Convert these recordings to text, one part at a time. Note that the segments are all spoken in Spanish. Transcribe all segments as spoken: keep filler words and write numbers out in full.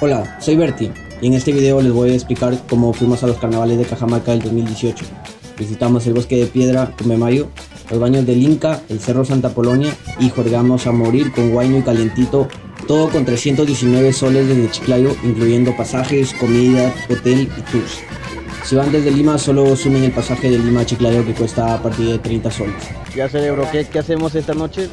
Hola, soy Berti y en este video les voy a explicar cómo fuimos a los carnavales de Cajamarca del dos mil dieciocho. Visitamos el Bosque de Piedra, Tumemayo, los baños del Inca, el Cerro Santa Polonia y jurgamos a morir con guayno y calientito, todo con trescientos diecinueve soles desde Chiclayo, incluyendo pasajes, comida, hotel y tours. Si van desde Lima, solo sumen el pasaje de Lima a Chiclayo, que cuesta a partir de treinta soles. Ya cerebro, ¿qué, qué hacemos esta noche?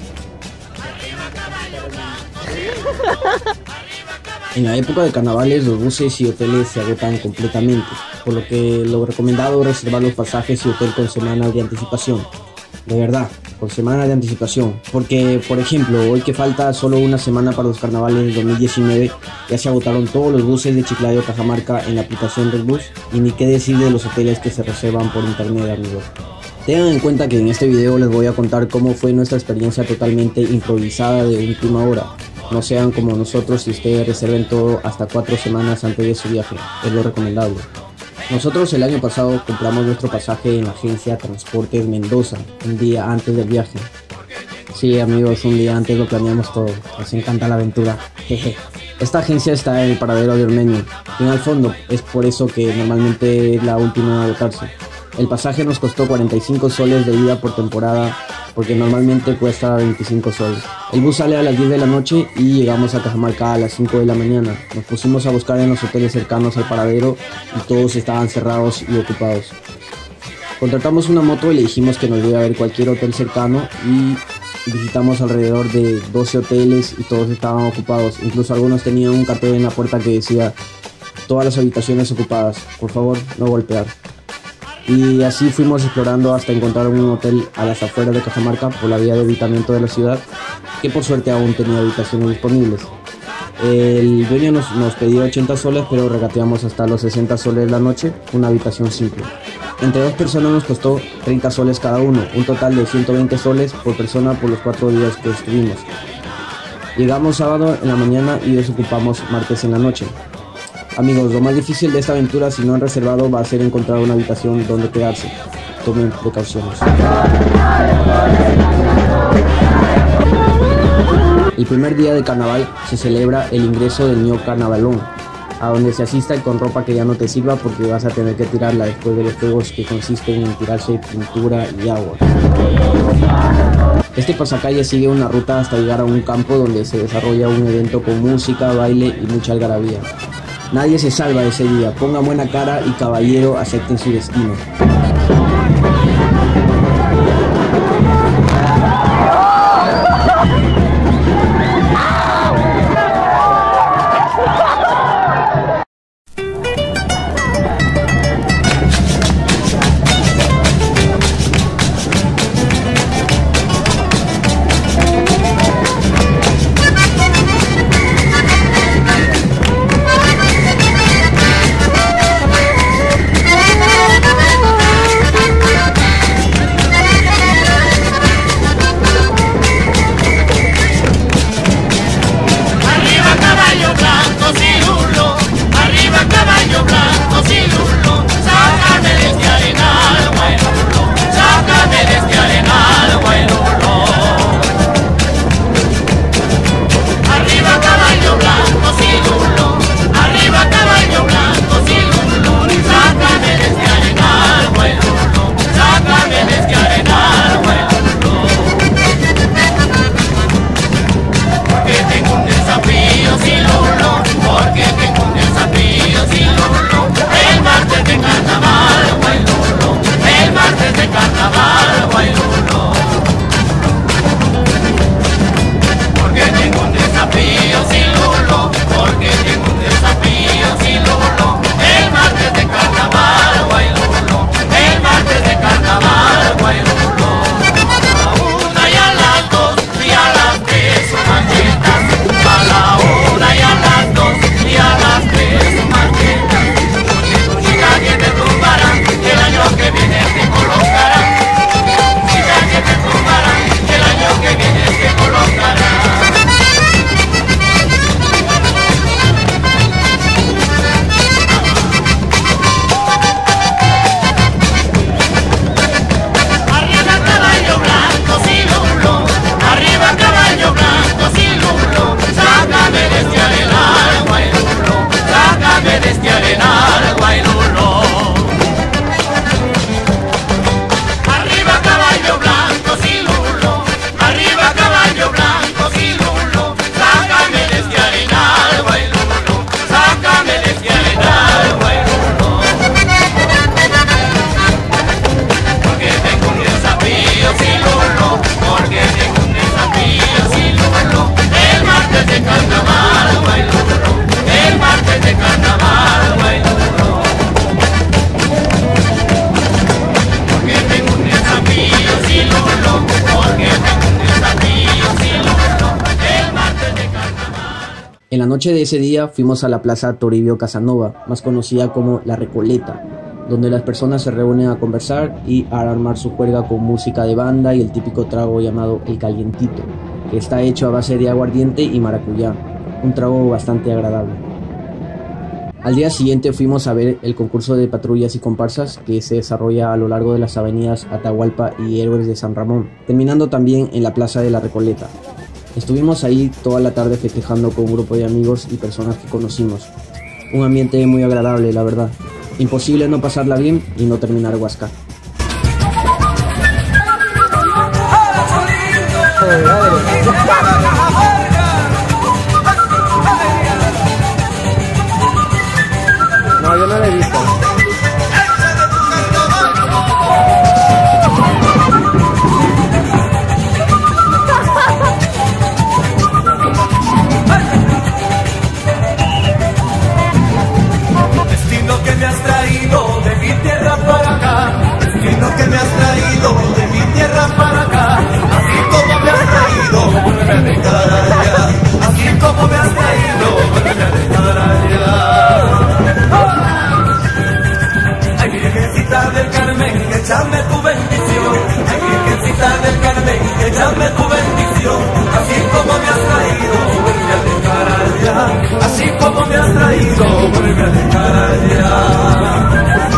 En la época de carnavales los buses y hoteles se agotan completamente, por lo que lo recomendado es reservar los pasajes y hotel con semanas de anticipación. De verdad, con semanas de anticipación, porque por ejemplo, hoy que falta solo una semana para los carnavales del dos mil diecinueve, ya se agotaron todos los buses de Chiclayo a Cajamarca en la aplicación Redbus, y ni qué decir de los hoteles que se reservan por internet, amigos. Tengan en cuenta que en este video les voy a contar cómo fue nuestra experiencia totalmente improvisada de última hora. No sean como nosotros y ustedes reserven todo hasta cuatro semanas antes de su viaje, es lo recomendable. Nosotros el año pasado compramos nuestro pasaje en la agencia Transportes Mendoza, un día antes del viaje. Sí amigos, un día antes lo planeamos todo, nos encanta la aventura, jeje. Esta agencia está en el paradero de Ormeño, bien al fondo, es por eso que normalmente es la última a agotarse. El pasaje nos costó cuarenta y cinco soles de ida por temporada, porque normalmente cuesta veinticinco soles. El bus sale a las diez de la noche y llegamos a Cajamarca a las cinco de la mañana. Nos pusimos a buscar en los hoteles cercanos al paradero y todos estaban cerrados y ocupados. Contratamos una moto y le dijimos que nos iba a ver cualquier hotel cercano y visitamos alrededor de doce hoteles y todos estaban ocupados. Incluso algunos tenían un cartel en la puerta que decía: todas las habitaciones ocupadas, por favor no golpear. Y así fuimos explorando hasta encontrar un hotel a las afueras de Cajamarca por la vía de evitamiento de la ciudad, que por suerte aún tenía habitaciones disponibles. El dueño nos, nos pedía ochenta soles, pero regateamos hasta los sesenta soles la noche, una habitación simple. Entre dos personas nos costó treinta soles cada uno, un total de ciento veinte soles por persona por los cuatro días que estuvimos. Llegamos sábado en la mañana y desocupamos martes en la noche. Amigos, lo más difícil de esta aventura, si no han reservado, va a ser encontrar una habitación donde quedarse. Tomen precauciones. El primer día de carnaval se celebra el ingreso del Ño Carnavalón, a donde se asista con ropa que ya no te sirva porque vas a tener que tirarla después de los juegos que consisten en tirarse pintura y agua. Este pasacalle sigue una ruta hasta llegar a un campo donde se desarrolla un evento con música, baile y mucha algarabía. Nadie se salva ese día, pongan buena cara y caballero, acepten su destino. En la noche de ese día fuimos a la Plaza Toribio Casanova, más conocida como La Recoleta, donde las personas se reúnen a conversar y a armar su juerga con música de banda y el típico trago llamado el calientito, que está hecho a base de aguardiente y maracuyá, un trago bastante agradable. Al día siguiente fuimos a ver el concurso de patrullas y comparsas que se desarrolla a lo largo de las avenidas Atahualpa y Héroes de San Ramón, terminando también en la Plaza de la Recoleta. Estuvimos ahí toda la tarde festejando con un grupo de amigos y personas que conocimos. Un ambiente muy agradable, la verdad. Imposible no pasarla bien y no terminar Huasca. No, yo no la he visto. Destino que me has traído de mi tierra para acá, destino que me has traído de mi tierra para acá, así como me has traído, vuelve a dejar allá, así como me has traído, vuelve a dejar allá. Ay, Virgencita del Carmen, échame tu bendición, ay, Virgencita del Carmen, échame tu bendición, así como me has traído, vuelve a dejar allá, así como me has traído, vuelve a dejar allá.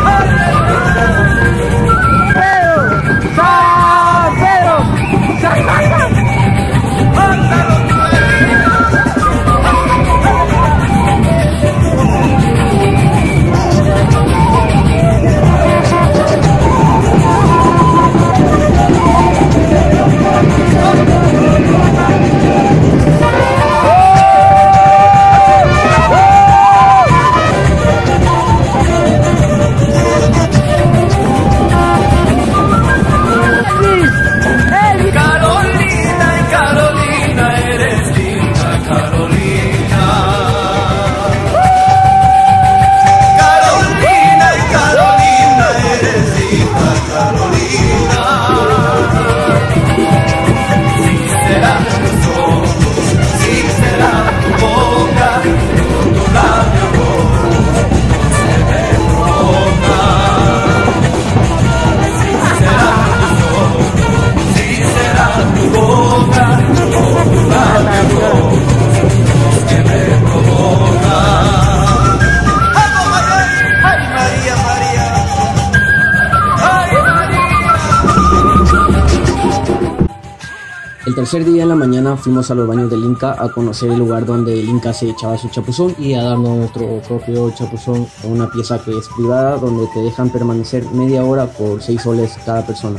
El tercer día en la mañana fuimos a los baños del Inca a conocer el lugar donde el Inca se echaba su chapuzón y a darnos nuestro propio chapuzón con una pieza que es privada donde te dejan permanecer media hora por seis soles cada persona.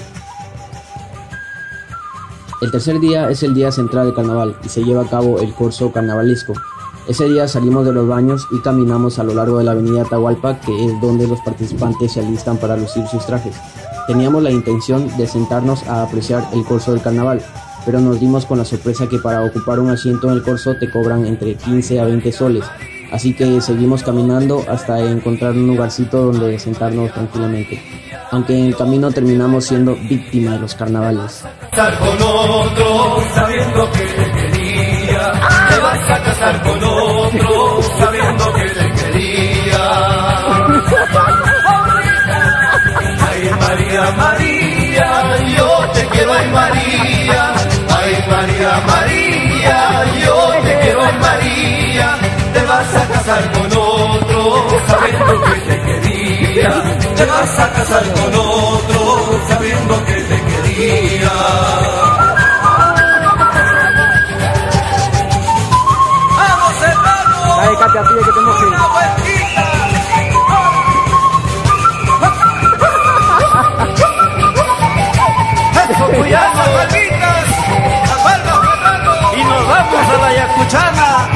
El tercer día es el día central del carnaval y se lleva a cabo el corso carnavalesco. Ese día salimos de los baños y caminamos a lo largo de la avenida Atahualpa, que es donde los participantes se alistan para lucir sus trajes. Teníamos la intención de sentarnos a apreciar el corso del carnaval, pero nos dimos con la sorpresa que para ocupar un asiento en el corso te cobran entre quince a veinte soles, así que seguimos caminando hasta encontrar un lugarcito donde sentarnos tranquilamente, aunque en el camino terminamos siendo víctimas de los carnavales. Estar con otro sabiendo que te quería, te vas a casar con otro sabiendo que te quería. Ay, María, María, yo te quiero, ay, María. Ay, María, María, yo te quiero, ay, María. Te vas a casar con otro sabiendo que te quería. Te vas a casar con otro sabiendo que te quería. ¡Vamos, hermano! Ay, Katia, pide que te moje. ¡Una vueltita! ¡Eso, cuidado, palmitas! ¡Las palmas, Fernando! ¡Y nos vamos a la Yacuchana!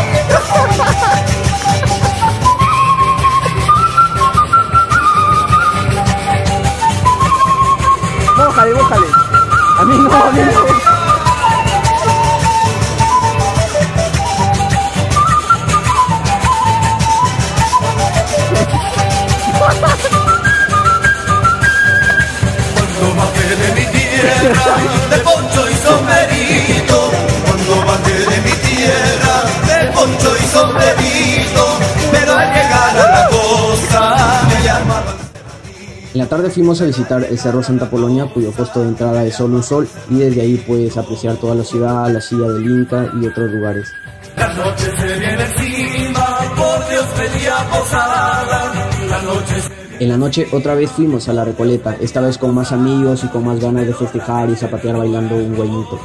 Bójale, bójale. A mí no, a mí no. Cuando bajé de mi tierra, de poncho y sombrerito, cuando bajé de mi tierra, de poncho y En la tarde fuimos a visitar el Cerro Santa Polonia, cuyo costo de entrada es solo un sol, y desde ahí puedes apreciar toda la ciudad, la silla del Inca y otros lugares. La noche se viene encima, por Dios pedía posada. La noche se... En la noche otra vez fuimos a la Recoleta, esta vez con más amigos y con más ganas de festejar y zapatear bailando un guayito.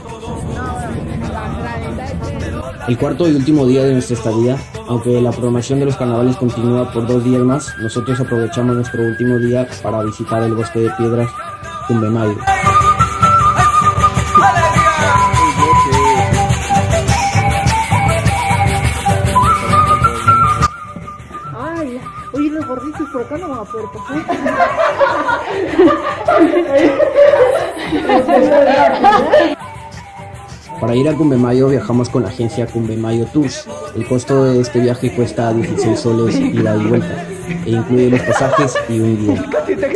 El cuarto y último día de nuestra estadía, aunque la programación de los carnavales continúa por dos días más, nosotros aprovechamos nuestro último día para visitar el Bosque de Piedras Cumbemayo. Ay, oye, los gorditos por acá no van a poder pasar. Para ir a Cumbemayo viajamos con la agencia Cumbemayo Tours. El costo de este viaje cuesta dieciséis soles ida y vuelta, e incluye los pasajes y un guía.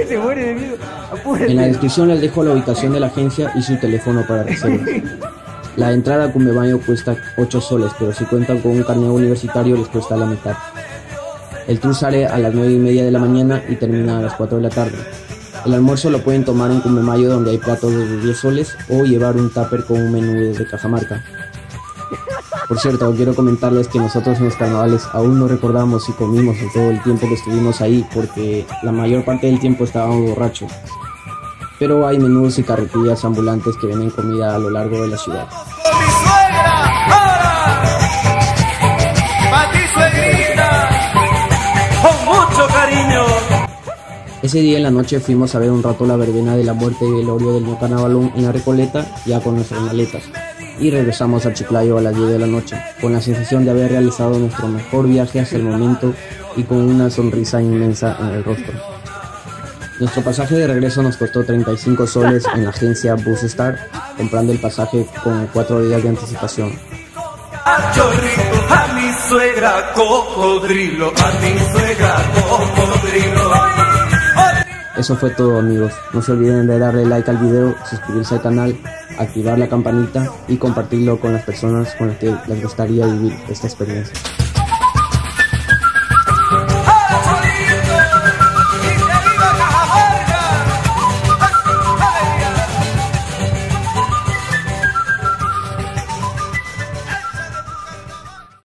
En la descripción les dejo la ubicación de la agencia y su teléfono para reservas. La entrada a Cumbemayo cuesta ocho soles, pero si cuentan con un carnet universitario les cuesta la mitad. El tour sale a las nueve y media de la mañana y termina a las cuatro de la tarde. El almuerzo lo pueden tomar en Cumbemayo, donde hay platos de diez soles, o llevar un tupper con un menú desde Cajamarca. Por cierto, quiero comentarles que nosotros en los carnavales aún no recordamos si comimos en todo el tiempo que estuvimos ahí, porque la mayor parte del tiempo estábamos borrachos. Pero hay menús y carretillas ambulantes que venden comida a lo largo de la ciudad. Con mi suegra, ahora, pa' ti suegrita, con mucho cariño. Ese día en la noche fuimos a ver un rato la verbena de la muerte y velorio del New Carnavalón en la Recoleta, ya con nuestras maletas, y regresamos a Chiclayo a las diez de la noche, con la sensación de haber realizado nuestro mejor viaje hasta el momento y con una sonrisa inmensa en el rostro. Nuestro pasaje de regreso nos costó treinta y cinco soles en la agencia Busstar, comprando el pasaje con cuatro días de anticipación. A chorrito, a mi suegra cocodrilo, a mi suegra cocodrilo. Eso fue todo, amigos. No se olviden de darle like al video, suscribirse al canal, activar la campanita y compartirlo con las personas con las que les gustaría vivir esta experiencia.